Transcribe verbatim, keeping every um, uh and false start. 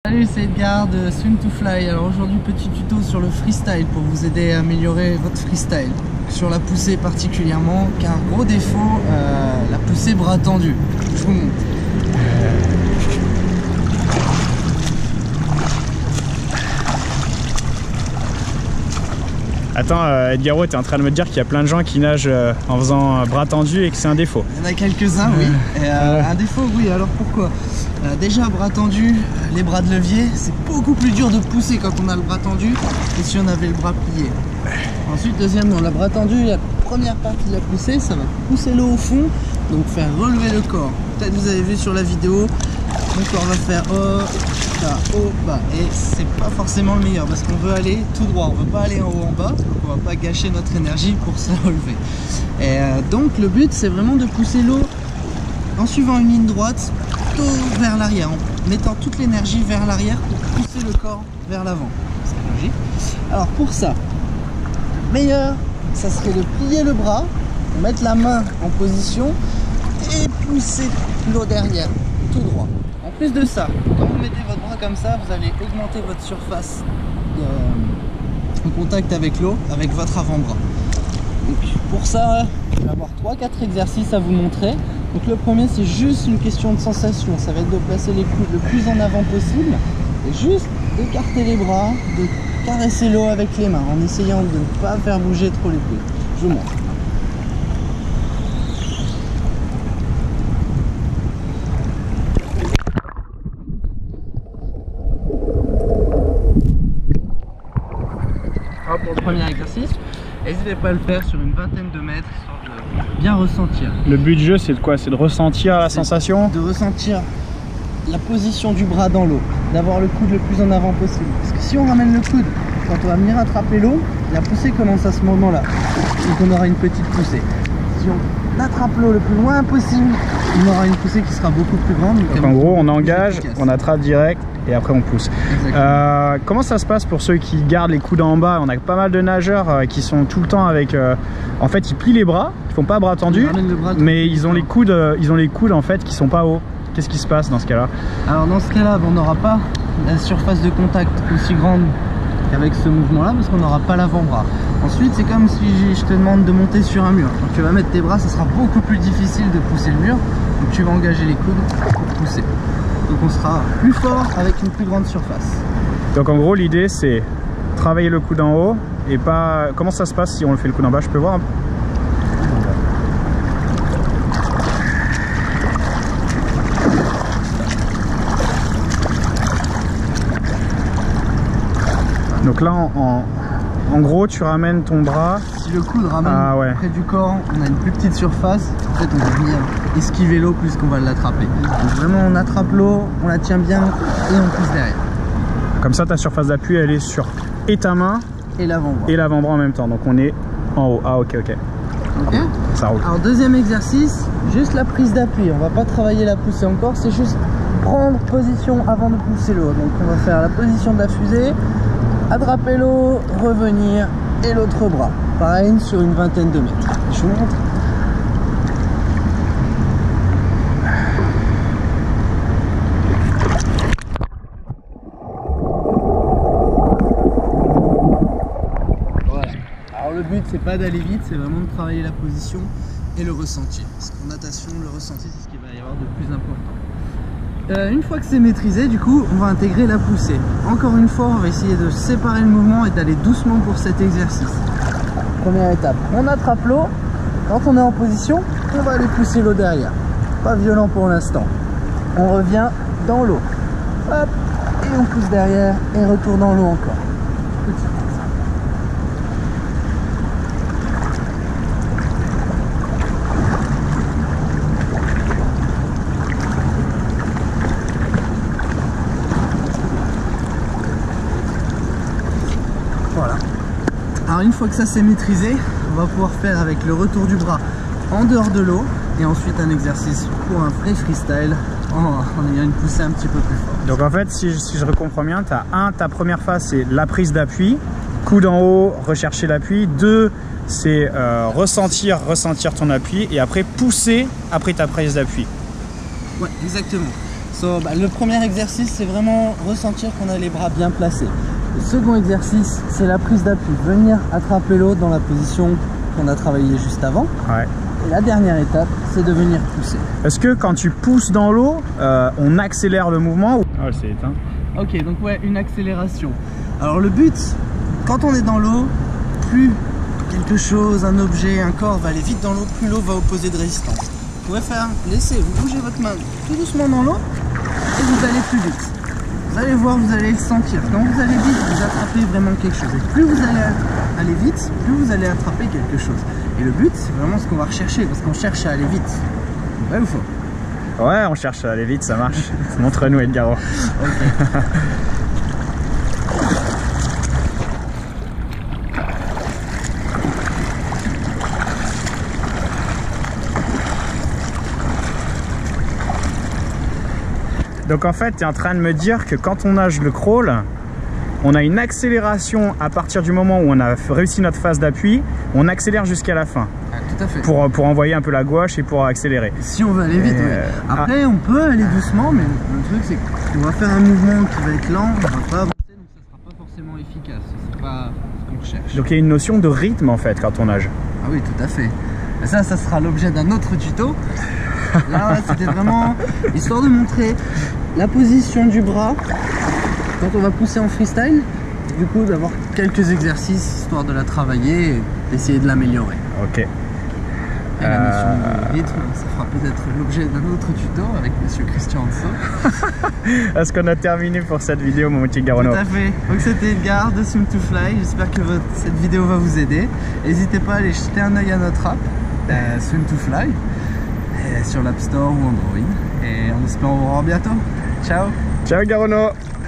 Salut, c'est Edgar de Swim to Fly. Alors aujourd'hui, petit tuto sur le freestyle pour vous aider à améliorer votre freestyle. Sur la poussée particulièrement, car gros défaut, euh, la poussée bras tendu. Je vous montre. Attends, euh, Edgaro, t'es en train de me dire qu'il y a plein de gens qui nagent euh, en faisant euh, bras tendus et que c'est un défaut. Il y en a quelques-uns, oui. Et, euh, un défaut, oui. Alors pourquoi? euh, Déjà, bras tendu, les bras de levier, c'est beaucoup plus dur de pousser quand on a le bras tendu que si on avait le bras plié. Ensuite, deuxièmement, le bras tendu, la première partie de la poussée, ça va pousser l'eau au fond, donc faire relever le corps. Peut-être vous avez vu sur la vidéo, mon corps va faire haut, bas, haut, bas. Et c'est pas forcément le meilleur parce qu'on veut aller tout droit, on veut pas aller en haut, en bas, donc on va pas gâcher notre énergie pour se relever. Et euh, donc le but, c'est vraiment de pousser l'eau en suivant une ligne droite, plutôt vers l'arrière, en mettant toute l'énergie vers l'arrière pour pousser le corps vers l'avant. C'est logique. Alors pour ça, le meilleur, ça serait de plier le bras, mettre la main en position et pousser l'eau derrière, tout droit. En plus de ça, quand vous mettez votre bras comme ça, vous allez augmenter votre surface de, en contact avec l'eau, avec votre avant-bras. Donc pour ça, je vais avoir trois quatre exercices à vous montrer. Donc le premier, c'est juste une question de sensation. Ça va être de placer les coudes le plus en avant possible et juste d'écarter les bras, de caresser l'eau avec les mains en essayant de ne pas faire bouger trop les coudes. Je vous montre. Alors pour le premier exercice, n'hésitez pas à le faire sur une vingtaine de mètres, histoire de bien ressentir. Le but du jeu, c'est de quoi? C'est de ressentir la sensation? De ressentir la position du bras dans l'eau, d'avoir le coude le plus en avant possible. Parce que si on ramène le coude quand on va venir attraper l'eau, la poussée commence à ce moment-là. Donc on aura une petite poussée. Si on attrape l'eau le plus loin possible, on aura une poussée qui sera beaucoup plus grande. Donc en gros, on engage, on attrape direct et après on pousse. Euh, comment ça se passe pour ceux qui gardent les coudes en bas? On a pas mal de nageurs euh, qui sont tout le temps avec... Euh, en fait, ils plient les bras, ils font pas bras tendus, mais ils ont les coudes, euh, ils ont les coudes en fait qui sont pas hauts. Qu'est-ce qui se passe dans ce cas-là? Alors dans ce cas-là, on n'aura pas la surface de contact aussi grande qu'avec ce mouvement-là parce qu'on n'aura pas l'avant-bras. Ensuite, c'est comme si je te demande de monter sur un mur. Quand tu vas mettre tes bras, ça sera beaucoup plus difficile de pousser le mur. Donc tu vas engager les coudes pour pousser. Donc on sera plus fort avec une plus grande surface. Donc en gros, l'idée c'est travailler le coude en haut et pas... Comment ça se passe si on le fait le coude en bas? Je peux voir un peu? Donc là, en, en, en gros, tu ramènes ton bras. Si le coude ramène ah, ouais. près du corps, on a une plus petite surface. En fait, on va venir esquiver l'eau plus qu'on va l'attraper. Donc vraiment, on attrape l'eau, on la tient bien et on pousse derrière. Comme ça, ta surface d'appui, elle est sur et ta main et l'avant-bras. Et l'avant-bras en même temps. Donc on est en haut. Ah, ok, ok. Ok. Ça roule. Alors deuxième exercice, juste la prise d'appui. On va pas travailler la poussée encore, c'est juste prendre position avant de pousser l'eau. Donc on va faire la position de la fusée. Attraper l'eau, revenir et l'autre bras. Pareil sur une vingtaine de mètres. Je vous montre. Voilà. Alors le but c'est pas d'aller vite, c'est vraiment de travailler la position et le ressenti. Parce qu'en natation, le ressenti c'est ce qu'il va y avoir de plus important. Euh, une fois que c'est maîtrisé, du coup, on va intégrer la poussée. Encore une fois, on va essayer de séparer le mouvement et d'aller doucement pour cet exercice. Première étape, on attrape l'eau. Quand on est en position, on va aller pousser l'eau derrière. Pas violent pour l'instant. On revient dans l'eau. Hop, et on pousse derrière et retour dans l'eau encore. Petit. Voilà. Alors une fois que ça c'est maîtrisé, on va pouvoir faire avec le retour du bras en dehors de l'eau et ensuite un exercice pour un vrai freestyle en, en ayant une poussée un petit peu plus forte. Donc en fait, si je, si je comprends bien, tu as un, ta première phase c'est la prise d'appui, coude en haut, rechercher l'appui. Deux, c'est euh, ressentir, ressentir ton appui et après pousser après ta prise d'appui. Ouais, exactement. So, bah, le premier exercice, c'est vraiment ressentir qu'on a les bras bien placés. Le second exercice, c'est la prise d'appui. Venir attraper l'autre dans la position qu'on a travaillé juste avant. Ouais. Et la dernière étape, c'est de venir pousser. Est-ce que quand tu pousses dans l'eau, euh, on accélère le mouvement ou... Oh, c'est éteint. Ok, donc ouais, une accélération. Alors le but, quand on est dans l'eau, plus quelque chose, un objet, un corps va aller vite dans l'eau, plus l'eau va opposer de résistance. Vous pouvez faire, laissez, vous bougez votre main tout doucement dans l'eau et vous allez plus vite. Vous allez voir, vous allez le sentir. Quand vous allez vite, vous attrapez vraiment quelque chose. Et plus vous allez aller vite, plus vous allez attraper quelque chose. Et le but, c'est vraiment ce qu'on va rechercher, parce qu'on cherche à aller vite. Vrai ou faux? Ouais, on cherche à aller vite, ça marche. Montre-nous, Edgaro. Okay. Donc en fait, tu es en train de me dire que quand on nage le crawl, on a une accélération à partir du moment où on a réussi notre phase d'appui, on accélère jusqu'à la fin. Ah, tout à fait. Pour, pour envoyer un peu la gouache et pour accélérer. Si on veut aller vite, euh, oui. Après, ah. on peut aller doucement, mais le truc c'est qu'on va faire un mouvement qui va être lent, on va pas avancer, donc ça sera pas forcément efficace. C'est pas ce qu'on cherche. Donc il y a une notion de rythme en fait quand on nage. Ah oui, tout à fait. Et ça, ça sera l'objet d'un autre tuto. Là, c'était vraiment histoire de montrer la position du bras quand on va pousser en freestyle. Du coup, d'avoir quelques exercices histoire de la travailler et d'essayer de l'améliorer. Ok. Et la notion de rythme, ça fera peut-être l'objet d'un autre tuto avec monsieur Christian Hanso. Est-ce qu'on a terminé pour cette vidéo, mon petit Garono? Tout à fait. Donc c'était Edgar de Swim to Fly. J'espère que votre, cette vidéo va vous aider. N'hésitez pas à aller jeter un œil à notre app, euh, Swim to Fly, sur l'App Store ou Android. Et en espérant vous revoir bientôt. Ciao. Ciao Garono.